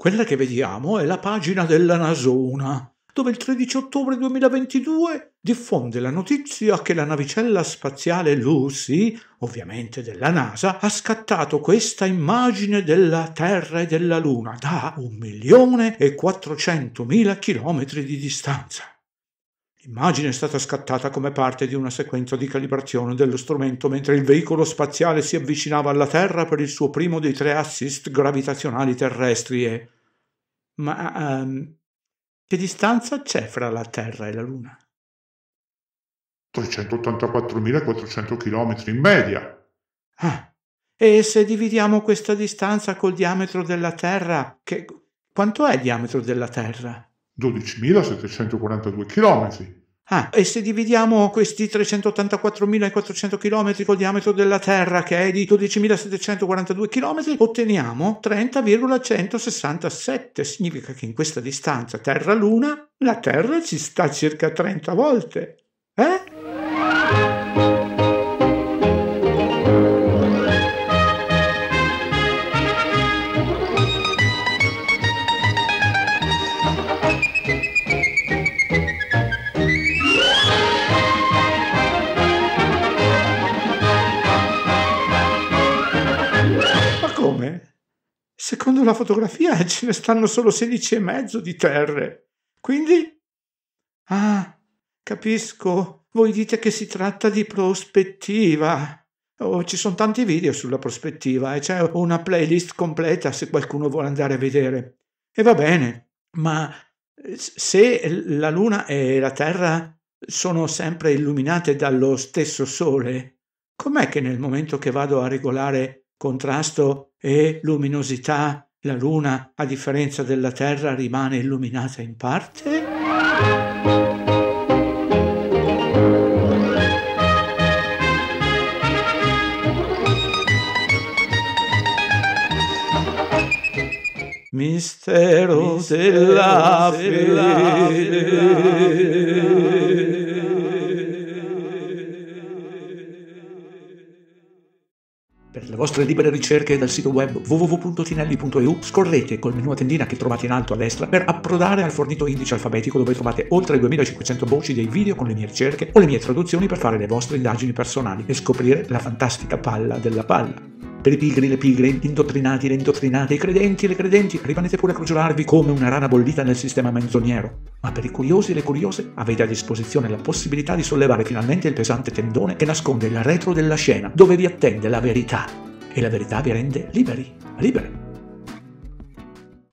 Quella che vediamo è la pagina della Nasona, dove il 13 ottobre 2022 diffonde la notizia che la navicella spaziale Lucy, ovviamente della NASA, ha scattato questa immagine della Terra e della Luna da 1.400.000 chilometri di distanza. L'immagine è stata scattata come parte di una sequenza di calibrazione dello strumento mentre il veicolo spaziale si avvicinava alla Terra per il suo primo dei 3 assist gravitazionali terrestri. Ma che distanza c'è fra la Terra e la Luna? 384.400 km in media. E se dividiamo questa distanza col diametro della Terra, quanto è il diametro della Terra? 12.742 km. E se dividiamo questi 384.400 km col diametro della Terra, che è di 12.742 km, otteniamo 30,167. Significa che in questa distanza Terra-Luna, la Terra ci sta circa 30 volte. Come? Secondo la fotografia ce ne stanno solo 16,5 di terre. Quindi? Capisco. Voi dite che si tratta di prospettiva. Ci sono tanti video sulla prospettiva e c'è una playlist completa se qualcuno vuole andare a vedere. E va bene, ma se la Luna e la Terra sono sempre illuminate dallo stesso Sole, com'è che nel momento che vado a regolare contrasto e luminosità, la Luna, a differenza della Terra, rimane illuminata in parte? Mistero della fede. Per le vostre libere ricerche dal sito web www.tinelli.eu scorrete col menu a tendina che trovate in alto a destra per approdare al fornito indice alfabetico dove trovate oltre 2500 voci dei video con le mie ricerche o le mie traduzioni per fare le vostre indagini personali e scoprire la fantastica palla della palla. Per i pigri, le pigre, gli indottrinati, le indottrinate, i credenti e le credenti, rimanete pure a crogiolarvi come una rana bollita nel sistema menzognero. Ma per i curiosi e le curiose avete a disposizione la possibilità di sollevare finalmente il pesante tendone che nasconde il retro della scena, dove vi attende la verità. E la verità vi rende liberi, libere.